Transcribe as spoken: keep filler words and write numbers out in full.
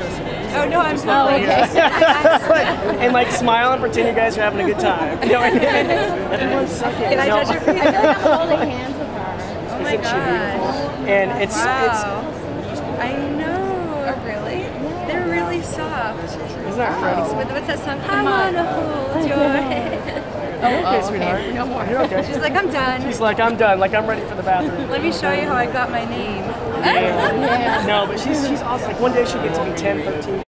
Oh no, I'm Oh, okay. And like smile and pretend you guys are having a good time. You know what I mean? Everyone's sucking. Can I no. touch your feet? I feel like I'm holding hands with her. Oh my Isn't she beautiful? gosh. And it's Wow. I know. Oh really? They're really soft. it's isn't that incredible? What- What's that song? I wanna hold your hand. Oh, okay, Oh, okay. sweetheart. No more. You're okay. She's like, I'm done. She's like, I'm done. Like, I'm ready for the bathroom. Let me show you how I got my name. Yeah. Yeah. No, but she's she's awesome. Like one day she'll get to be ten, thirteen.